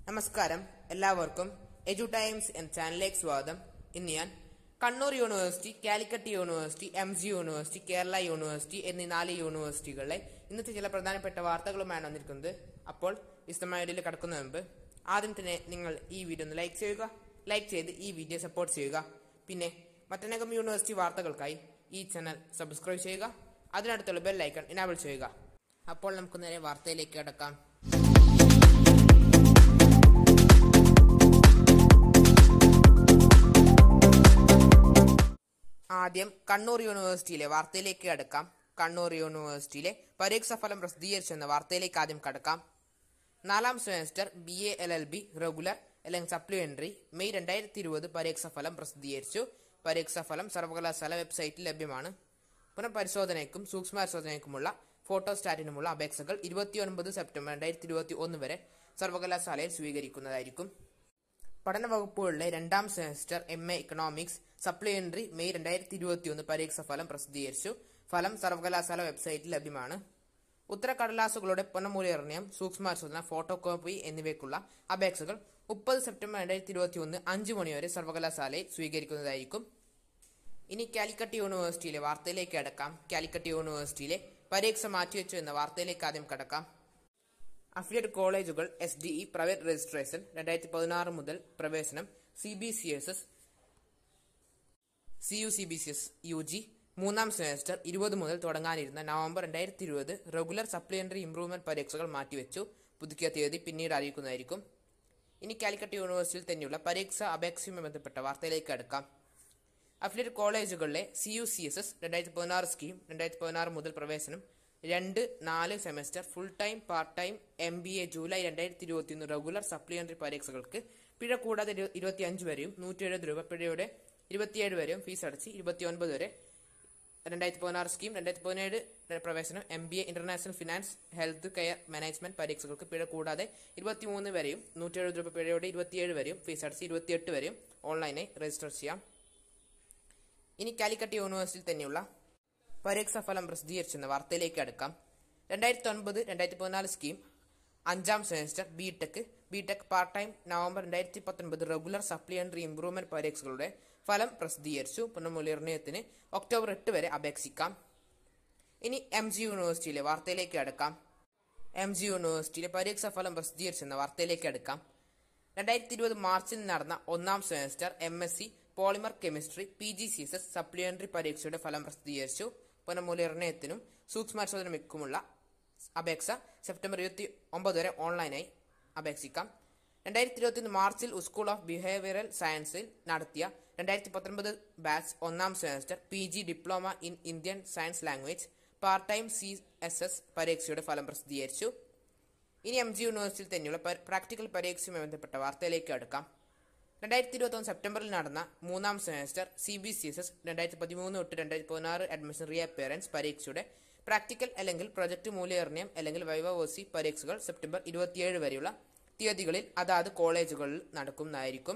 നമസ്കാരം എല്ലാവർക്കും എജു ടൈംസ് എന്ന ചാനലിലേക്ക് സ്വാഗതം. ഇന്ന് ഞാൻ Kannur university, Calicut university, MG university, Kerala university എന്നീ 4 യൂണിവേഴ്സിറ്റികളിലെ ഇന്നത്തെ ചില പ്രധാനപ്പെട്ട വാർത്തകളുമാണ് വന്നിരിക്കുന്നത്. അപ്പോൾ വിശദമായ വീഡിയോയിൽ കടക്കുന്നതിന് മുമ്പ് ആദ്യം തന്നെ നിങ്ങൾ ഈ വീഡിയോ ഒന്ന് ലൈക്ക് ചെയ്യുക. ലൈക്ക് ചെയ്ത് ഈ വീഡിയോ സപ്പോർട്ട് ചെയ്യുക. പിന്നെ മറ്റനേകം യൂണിവേഴ്സിറ്റി വാർത്തകൾക്കായി ഈ ചാനൽ സബ്സ്ക്രൈബ് ചെയ്യുക. അതിനടുത്തുള്ള ബെൽ ഐക്കൺ എനാബിൾ ചെയ്യുക. അപ്പോൾ നമുക്ക് നേരെ വാർത്തയിലേക്ക് കടക്കാം. ആദ്യം കണ്ണൂർ യൂണിവേഴ്സിറ്റിയിലെ വാർത്തയിലേക്ക് കടക്കാം. കണ്ണൂർ യൂണിവേഴ്സിറ്റിയിലെ പരീക്ഷാഫലം പ്രസിദ്ധീകരിച്ചെന്ന വാർത്തയിലേക്ക് ആദ്യം കടക്കാം. 4ാം സെമസ്റ്റർ BA LLB റെഗുലർ അല്ലെങ്കിൽ സപ്ലിമെന്ററി മെയ് 2020 പരീക്ഷാഫലം പ്രസിദ്ധീകരിച്ചു. പരീക്ഷാഫലം സർവകലാശാല വെബ്സൈറ്റിൽ ലഭ്യമാണ്. പുനഃപരിശോധനയ്ക്കും സൂക്ഷ്മപരിശോധനയ്ക്കുമുള്ള ഫോട്ടോസ്റ്റാറ്റിനുമുള്ള അപേക്ഷകൾ 29 സെപ്റ്റംബർ 2021 വരെ സർവകലാശാലയിൽ സ്വീകരിക്കുന്നതായിരിക്കും. പഠന വകുപ്പുകളിലെ 2ാം semester MA economics supplementary May 2021 പരീക്ഷാഫലം പ്രസിദ്ധീകരിച്ചു. ഫലം സർവകലാശാല വെബ്സൈറ്റിൽ ലഭ്യമാണ്. ഉത്തരക്കടലാസുകളുടെ പുനഃമൂല്യനിർണ്ണയം, സൂക്ഷ്മപരിശോധന, ഫോട്ടോ കോപ്പി എന്നിവയ്ക്കുള്ള അപേക്ഷകൾ 30 സെപ്റ്റംബർ 2021 5 മണിവരെ സർവകലാശാലയിൽ സ്വീകരിക്കുന്നതായിരിക്കും. ഇനി കാലിക്കറ്റ് യൂണിവേഴ്സിറ്റിയിലെ വാർത്തയിലേക്ക് കടക്കാം. കാലിക്കറ്റ് യൂണിവേഴ്സിറ്റിയിലെ പരീക്ഷ മാറ്റിവെച്ചു എന്ന വാർത്തയിലേക്ക് ആദ്യം കടക്കാം. അഫിലിയേറ്റ് കോളേജുകൾ SDE പ്രൈവറ്റ് രജിസ്ട്രേഷൻ 2016 മുതൽ പ്രവേശനം CBCSS CUCBCS UG 3ാം സെമസ്റ്റർ 20 മുതൽ തുടങ്ങാനിരുന്ന നവംബർ 2020 റെഗുലർ സപ്ലിമെന്ററി ഇംപ്രൂവ്മെന്റ് പരീക്ഷകൾ മാറ്റിവെച്ചു. പുതുക്കിയ തീയതി പിന്നീട് അറിയിക്കുന്നതായിരിക്കും. ഇനി കാലിക്കറ്റ് യൂണിവേഴ്സിറ്റിയിൽ തന്നെയുള്ള പരീക്ഷാ അപേക്ഷയുമായി ബന്ധപ്പെട്ട വാർത്തയിലേക്ക് കടക്കാം. അഫിലിയേറ്റ് കോളേജുകളിലെ CUCSS 2016 സ്കീം 2016 മുതൽ പ്രവേശനം 2-4 semester full time part time MBA July 2021 regular supplementary പരീക്ഷകൾക്ക് പിഴ കൂടാതെ 25 വരെയും 170 രൂപ പിഴയോടെ 27 വരെയും ഫീസ് അടച്ച് 29 വരെ 2016 സ്കീം 2017 പ്രവേശനം MBA international finance health care management പരീക്ഷകൾക്ക് പിഴ കൂടാതെ 23 വരെയും 170 രൂപ പിഴയോടെ 27 വരെയും ഫീസ് അടച്ച് 28 വരെയും ഓൺലൈനായി രജിസ്റ്റർ ചെയ്യാം. ഇനി കാലിക്കറ്റ് യൂണിവേഴ്സിറ്റിയിൽ തന്നെയുള്ള പരീക്ഷാഫലം പ്രസിദ്ധീകരിച്ചെന്ന വാർത്തയിലേക്ക് അടുക്കാം. 2009-2014 സ്കീം 5ാം semester B Tech part time November 2019 regular supplementary improvement പരീക്ഷകളുടെ ഫലം പ്രസിദ്ധീകരിച്ചു. പുനർമൂല്യനിർണ്ണയത്തിന് ഒക്ടോബർ 8 വരെ അപേക്ഷിക്കാം. ഇനി MG യൂണിവേഴ്സിറ്റിയിലെ വാർത്തയിലേക്ക് അടുക്കാം. MG യൂണിവേഴ്സിറ്റിയിലെ പരീക്ഷാഫലം പ്രസിദ്ധീകരിച്ചെന്ന വാർത്തയിലേക്ക് അടുക്കാം. 2020 മാർച്ചിൽ നടന്ന 1ാം semester MSc polymer chemistry PGCSS supplementary പരീക്ഷയുടെ ഫലം പ്രസിദ്ധീകരിച്ചു. പുനർമൂല്യനിർണ്ണയത്തിനും സൂക്ഷ്മപരിശോധനയ്ക്കുമുള്ള അപേക്ഷ സെപ്റ്റംബർ 29 വരെ ഓൺലൈനായി അപേക്ഷിക്കാം. 2021 മാർച്ചിൽ സ്കൂൾ ഓഫ് ബിഹേവിയറൽ സയൻസിൽ നടത്തിയ 2019 ബാച്ച് 1ാം semester PG diploma in Indian science language part time CSS പരീക്ഷയുടെ ഫലം പ്രസിദ്ധീകരിച്ചു. ഇനി MG യൂണിവേഴ്സിറ്റിയിൽ തന്നെയുള്ള പ്രാക്ടിക്കൽ പരീക്ഷയുമായി ബന്ധപ്പെട്ട വാർത്തയിലേക്ക് അടുക്കാം. 2021 സെപ്റ്റംബറിൽ നടന്ന 3ാം സെമസ്റ്റർ CBCSS 2013-2016 അഡ്മിഷൻ റീഅപ്പിയറൻസ് പരീക്ഷയുടെ പ്രാക്ടിക്കൽ അല്ലെങ്കിൽ പ്രൊജക്ട് മൂല്യനിർണ്ണയം അല്ലെങ്കിൽ വൈവവോസി പരീക്ഷകൾ സെപ്റ്റംബർ 27 വരെയുള്ള തീയതികളിൽ അതാത് കോളേജുകളിൽ നടക്കുന്നതായിരിക്കും.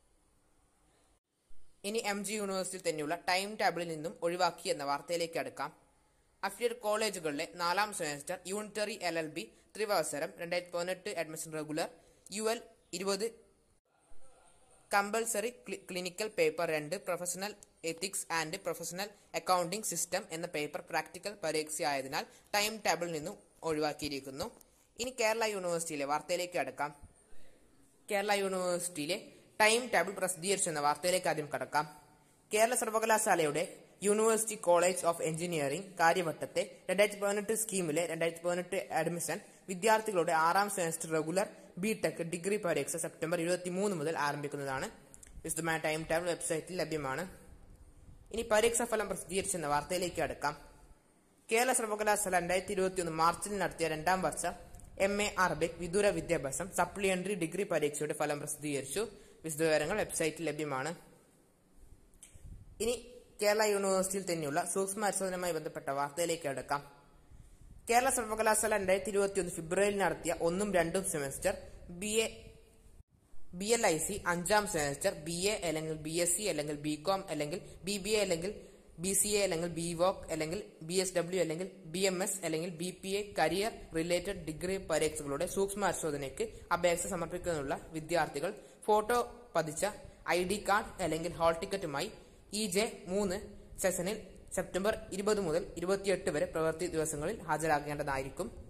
ഇനി MG യൂണിവേഴ്സിറ്റിയിൽ തന്നെയുള്ള ടൈം ടേബിളിൽ നിന്നും ഒഴിവാക്കി എന്ന വാർത്തയിലേക്ക് അടുക്കാം. അഫിലിയേറ്റ് കോളേജുകളിലെ 4ാം സെമസ്റ്റർ യൂണിറ്ററി LLB ത്രിവത്സരം 2018 admission regular UL 20 compulsory clinical paper 2 professional ethics and professional accounting system എന്ന പേപ്പർ പ്രാക്ടിക്കൽ പരീക്ഷയായതിനാൽ ടൈം ടേബിളിൽ നിന്നും ഒഴിവാക്കിയിരിക്കുന്നു. ഇനി കേരള യൂണിവേഴ്സിറ്റിയിലെ വാർത്തയിലേക്ക് കടക്കാം. കേരള യൂണിവേഴ്സിറ്റിയിലെ ടൈം ടേബിൾ പ്രസിദ്ധീകരിച്ചെന്ന വാർത്തയിലേക്ക് ആദ്യം കടക്കാം. കേരള സർവകലാശാലയുടെ യൂണിവേഴ്സിറ്റി കോളേജ് ഓഫ് എഞ്ചിനീയറിംഗ് കാര്യവട്ടത്തെ 2018 സ്കീമിലെ 2018 അഡ്മിഷൻ വിദ്യാർത്ഥികളുടെ 6ാം സെമസ്റ്റർ റെഗുലർ ബിടെക് ഡിഗ്രി പരീക്ഷ സെപ്റ്റംബർ 23 മുതൽ ആരംഭിക്കുന്നതാണ്. വിശദമായ ടൈം ടേബിൾ വെബ്സൈറ്റിൽ ലഭ്യമാണ്. ഇനി പരീക്ഷാഫലം പ്രസിദ്ധീകരിച്ചെന്ന വാർത്തയിലേക്ക് അടുക്കാം. കേരള സർവകലാശാല 2021 മാർച്ചിൽ നടത്തിയ 2ാം വർഷ MA അറബിക് വിദൂര വിദ്യാഭ്യാസം സപ്ലിമെന്ററി ഡിഗ്രി പരീക്ഷയുടെ ഫലം പ്രസിദ്ധീകരിച്ചു. വിശദവിവരങ്ങൾ വെബ്സൈറ്റിൽ ലഭ്യമാണ്. ഇനി കേരള യൂണിവേഴ്സിറ്റിയിൽ തന്നെയുള്ള സൂക്ഷ്മപരിശോധനയുമായി ബന്ധപ്പെട്ട വാർത്തയിലേക്ക് അടുക്കാം. കേരള സർവകലാശാല 2021 ഫെബ്രുവരിയിൽ നടത്തിയ 1ഉം 2ഉം സെമസ്റ്റർ BLIC 5ാം സെമസ്റ്റർ BA അല്ലെങ്കിൽ BSc അല്ലെങ്കിൽ BCom അല്ലെങ്കിൽ BBA അല്ലെങ്കിൽ BCA അല്ലെങ്കിൽ BVOC അല്ലെങ്കിൽ BSW അല്ലെങ്കിൽ BMS അല്ലെങ്കിൽ BPA കരിയർ റിലേറ്റഡ് ഡിഗ്രി പരീക്ഷകളുടെ സൂക്ഷ്മ പരിശോധനയ്ക്ക് അപേക്ഷ സമർപ്പിക്കുന്നതിനുള്ള വിദ്യാർത്ഥികൾ ഫോട്ടോ പതിച്ച ID കാർഡ് അല്ലെങ്കിൽ ഹാൾ ടിക്കറ്റുമായി EJ3 സെഷനിൽ സെപ്റ്റംബർ 20 മുതൽ 28 വരെ പ്രവൃത്തി ദിവസങ്ങളിൽ ഹാജരാകേണ്ടതായിരിക്കും.